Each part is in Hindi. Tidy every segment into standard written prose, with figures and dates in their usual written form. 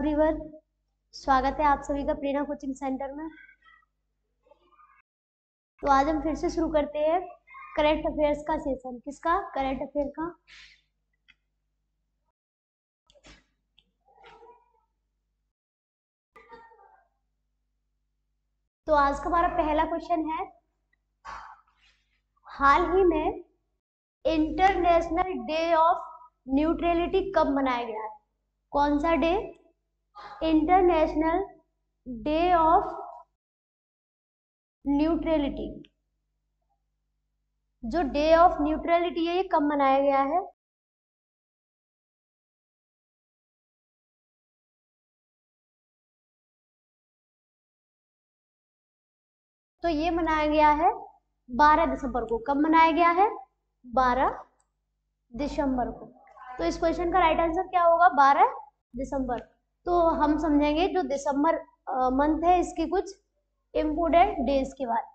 एवरीवन, स्वागत है आप सभी का प्रेरणा कोचिंग सेंटर में। तो आज हम फिर से शुरू करते हैं करंट अफेयर्स का सेशन। किसका? करंट अफेयर का। तो आज का हमारा पहला क्वेश्चन है, हाल ही में इंटरनेशनल डे ऑफ न्यूट्रलिटी कब मनाया गया है? कौन सा day? International day of neutrality. जो डे ऑफ न्यूट्रलिटी है ये कब मनाया गया है? तो ये मनाया गया है 12 दिसंबर को। कब मनाया गया है? 12 दिसंबर को। तो इस क्वेश्चन का राइट आंसर क्या होगा? 12 दिसंबर। तो हम समझेंगे जो दिसंबर मंथ है इसके कुछ इम्पोर्टेंट डेज के बारे में।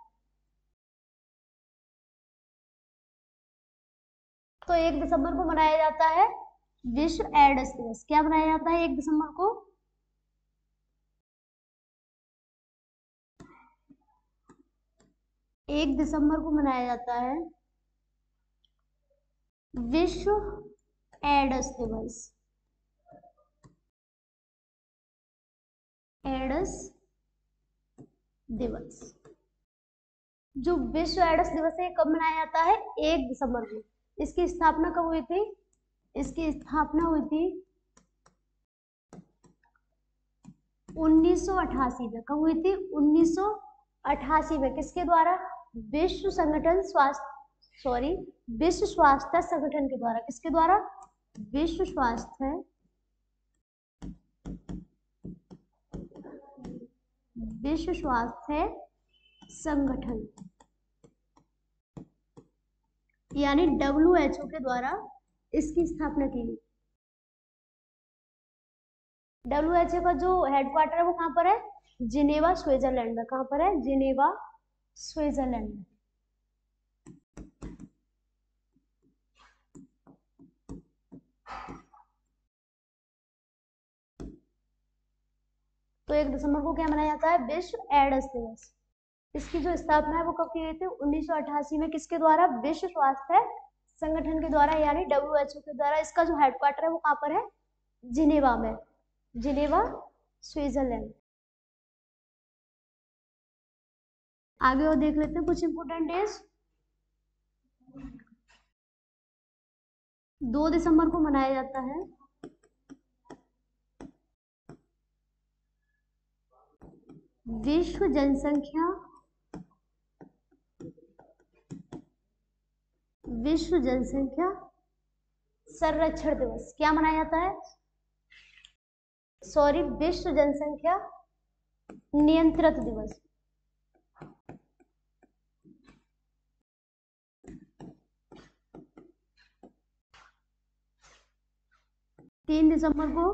तो 1 दिसंबर को मनाया जाता है विश्व एड्स दिवस। क्या मनाया जाता है 1 दिसंबर को? एक दिसंबर को मनाया जाता है विश्व एड्स दिवस। एड्स दिवस। जो विश्व एड्स दिवस है कब मनाया जाता है? 1 दिसंबर को। इसकी स्थापना कब हुई थी? इसकी स्थापना हुई थी 1988 में। कब हुई थी? 1988 में। किसके द्वारा? विश्व स्वास्थ्य संगठन के द्वारा। किसके द्वारा? विश्व स्वास्थ्य संगठन यानी WHO के द्वारा इसकी स्थापना की गई। WHO का जो हेडक्वार्टर है वो कहाँ पर है? जिनेवा, स्विट्जरलैंड में। कहाँ पर है? जिनेवा, स्विट्जरलैंड में। तो 1 दिसंबर को क्या मनाया जाता है? विश्व एड्स दिवस। इसकी जो स्थापना है वो कब की गई थी? 1988 में। किसके द्वारा? विश्व स्वास्थ्य संगठन के द्वारा यानी WHO के द्वारा। इसका जो हेडक्वार्टर है वो कहाँ पर है? जिनेवा में। Geneva, Switzerland. आगे और देख लेते हैं कुछ इंपोर्टेंट डेज। 2 दिसंबर को मनाया जाता है विश्व जनसंख्या संरक्षण दिवस। क्या मनाया जाता है? विश्व जनसंख्या नियंत्रण दिवस। तीन दिसंबर को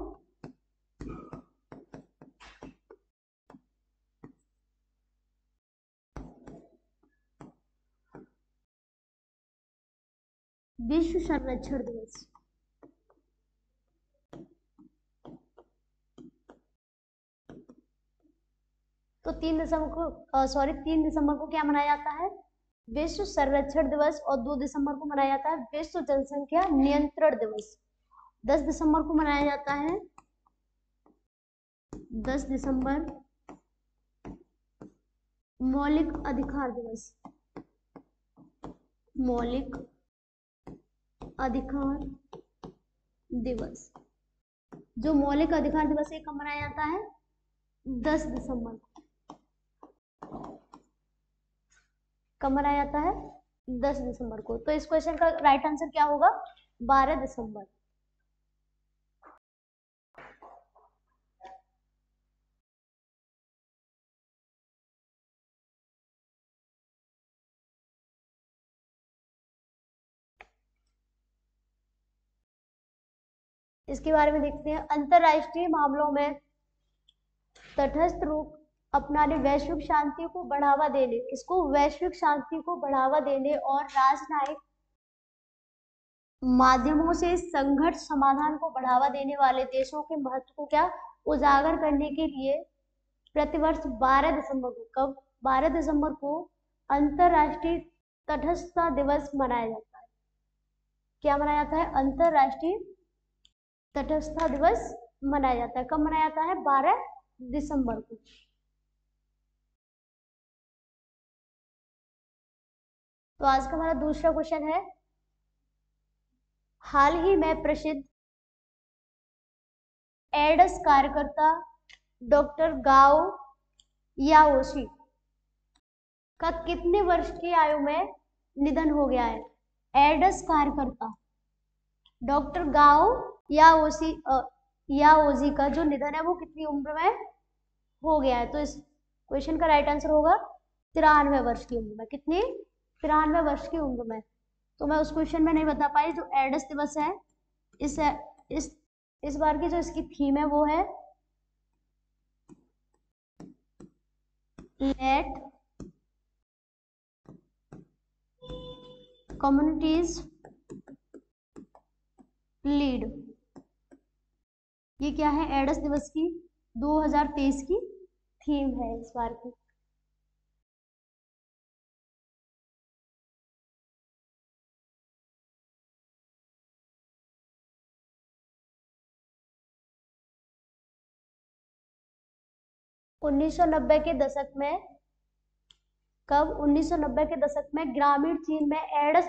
विश्व संरक्षण दिवस। तो 3 दिसंबर को क्या मनाया जाता है? विश्व संरक्षण दिवस। और 2 दिसंबर को मनाया जाता है विश्व जनसंख्या नियंत्रण दिवस। 10 दिसंबर को मनाया जाता है 10 दिसंबर मौलिक अधिकार दिवस। मौलिक अधिकार दिवस। जो मौलिक अधिकार दिवस है कब मनाया जाता है? 10 दिसंबर को। कब मनाया जाता है? 10 दिसंबर को। तो इस क्वेश्चन का राइट आंसर क्या होगा? 12 दिसंबर। इसके बारे में देखते हैं। अंतरराष्ट्रीय मामलों में तटस्थ रूप अपनाने, वैश्विक शांति को बढ़ावा देने, इसको वैश्विक शांति को बढ़ावा देने और राजनयिक माध्यमों से संघर्ष समाधान को बढ़ावा देने वाले देशों के महत्व को क्या उजागर करने के लिए प्रतिवर्ष 12 दिसंबर को, कब 12 दिसंबर को अंतरराष्ट्रीय तटस्थता दिवस मनाया जाता है। क्या मनाया जाता है? अंतरराष्ट्रीय तटस्थता दिवस मनाया जाता है। कब मनाया जाता है? 12 दिसंबर को। तो आज का हमारा दूसरा क्वेश्चन है, हाल ही में प्रसिद्ध एड्स कार्यकर्ता डॉक्टर गाओ याओशी का कितने वर्ष की आयु में निधन हो गया है? एड्स कार्यकर्ता डॉक्टर गाओ याओशी का जो निधन है वो कितनी उम्र में हो गया है? तो इस क्वेश्चन का राइट आंसर होगा 93 वर्ष की उम्र में। कितनी? 93 वर्ष की उम्र में। तो मैं उस क्वेश्चन में नहीं बता पाई। जो एड्स दिवस है, इस बार की जो इसकी थीम है वो है लेट कम्युनिटीज लीड। ये क्या है? एड्स दिवस की 2023 की थीम है इस बार की। (1990 के दशक में कब? 1990 के दशक में ग्रामीण चीन में एड्स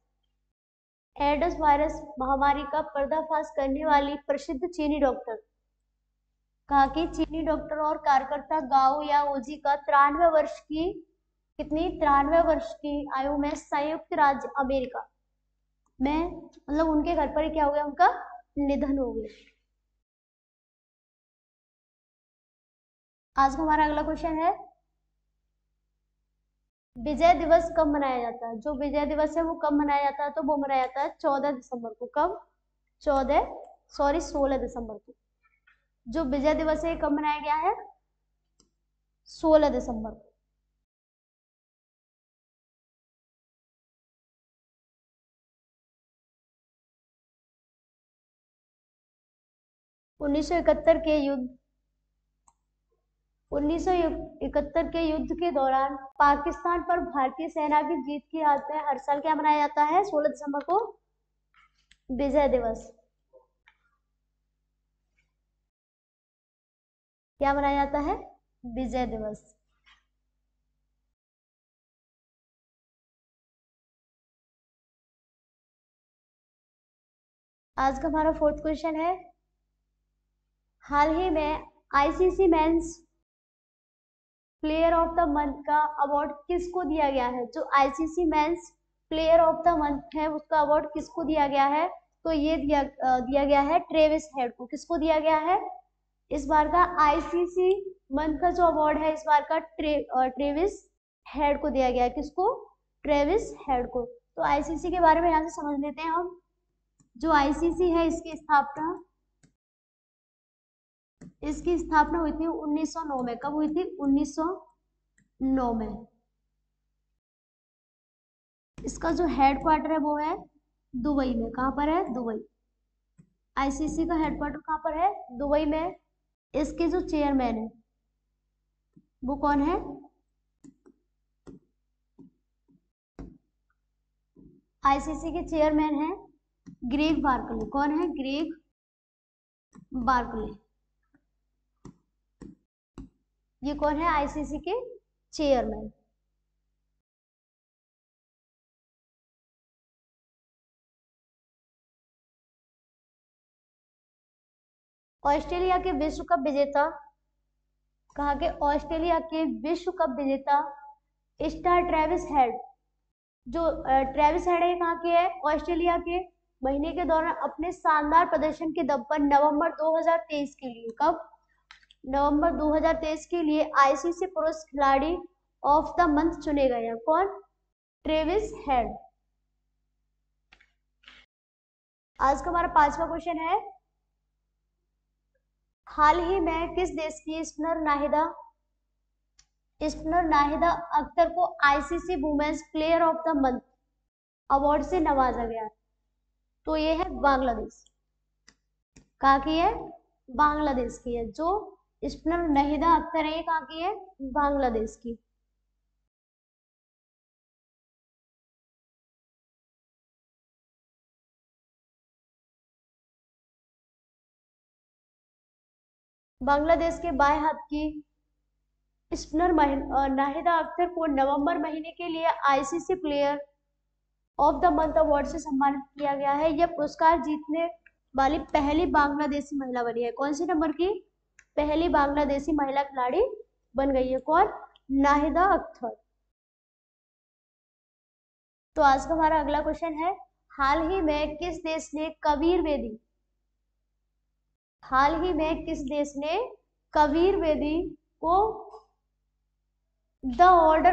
वायरस महामारी का पर्दाफाश करने वाली प्रसिद्ध चीनी डॉक्टर, कहा कि चीनी डॉक्टर और कार्यकर्ता गाओ याओशी का 93 वर्ष की, कितनी? 93 वर्ष की आयु में संयुक्त राज्य अमेरिका में, मतलब उनके घर पर ही क्या हो गया? उनका निधन हो गया। आज का हमारा अगला क्वेश्चन है, विजय दिवस कब मनाया जाता है? जो विजय दिवस है वो कब मनाया जाता है? तो वो मनाया जाता है 14 दिसंबर को। कब? 16 दिसंबर को। जो विजय दिवस है कब मनाया गया है? 16 दिसंबर को। उन्नीस सौ इकहत्तर के युद्ध के दौरान पाकिस्तान पर भारतीय सेना की जीत की याद में हर साल क्या मनाया जाता है? 16 दिसंबर को विजय दिवस। क्या मनाया जाता है? विजय दिवस। आज का हमारा फोर्थ क्वेश्चन है, हाल ही में ICC men's player of the month का अवार्ड किसको दिया गया है? जो ICC men's player of the month है उसका अवार्ड किसको दिया गया है? तो ये दिया गया है ट्रेविस हेड को। किसको दिया गया है? इस बार का आईसीसी मंथ का जो अवार्ड है इस बार का ट्रेविस हेड को दिया गया है। किसको? ट्रेविस हेड को। तो आईसीसी के बारे में यहाँ से समझ लेते हैं हम। जो आईसीसी है इसकी स्थापना हुई थी 1909 में। कब हुई थी? 1909 में। इसका जो हेडक्वार्टर है वो है दुबई में। कहाँ पर है? दुबई। आईसीसी का हेडक्वार्टर कहाँ पर है? दुबई में। इसके जो चेयरमैन है वो कौन है? आईसीसी के चेयरमैन है ग्रेग बार्कले। कौन है? Greg Barclay. ये कौन है? आईसीसी के चेयरमैन। ऑस्ट्रेलिया के विश्व कप विजेता, कहा कि ऑस्ट्रेलिया के विश्व कप विजेता स्टार ट्रेविस हेड, जो ट्रेविस हेड है कहाँ के है? ऑस्ट्रेलिया के। महीने के दौरान अपने शानदार प्रदर्शन के दम पर नवंबर 2023 के लिए, कब? नवंबर 2023 के लिए आईसीसी पुरुष खिलाड़ी ऑफ द मंथ चुने गए हैं। कौन? Travis Head. आज का हमारा पांचवा क्वेश्चन है, हाल ही में किस देश की स्पिनर नाहिदा अख्तर को ICC women's player of the month award से नवाजा गया? तो ये है बांग्लादेश। कहाँ की है? बांग्लादेश की है। जो स्पिनर नाहिदा अख्तर है ये कहाँ की है? बांग्लादेश की। बांग्लादेश के बाएं हाथ की स्पिनर नाहिदा अख्तर को नवंबर महीने के लिए ICC player of the month award से सम्मानित किया गया है। यह पुरस्कार जीतने वाली पहली बांग्लादेशी महिला बनी है। कौन सी नंबर की? पहली बांग्लादेशी महिला खिलाड़ी बन गई है। कौन? नाहिदा अख्तर। तो आज का हमारा अगला क्वेश्चन है, हाल ही में किस देश ने कबीर बेदी को द ऑर्डर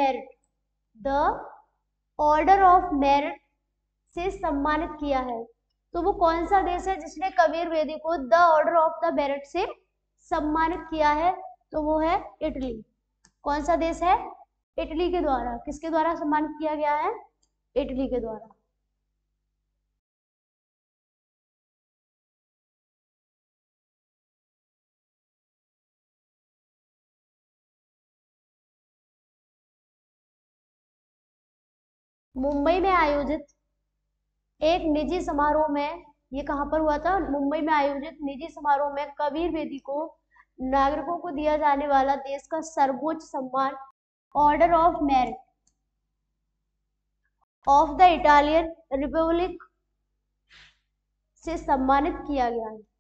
ऑफ मेरिट से सम्मानित किया है? तो वो कौन सा देश है जिसने कबीर बेदी को the order of the merit से सम्मानित किया है? तो वो है इटली। कौन सा देश है? इटली के द्वारा। किसके द्वारा सम्मानित किया गया है? इटली के द्वारा। मुंबई में आयोजित एक निजी समारोह में, ये कहां पर हुआ था? मुंबई में आयोजित निजी समारोह में कबीर बेदी को नागरिकों को दिया जाने वाला देश का सर्वोच्च सम्मान order of merit of the Italian republic से सम्मानित किया गया है।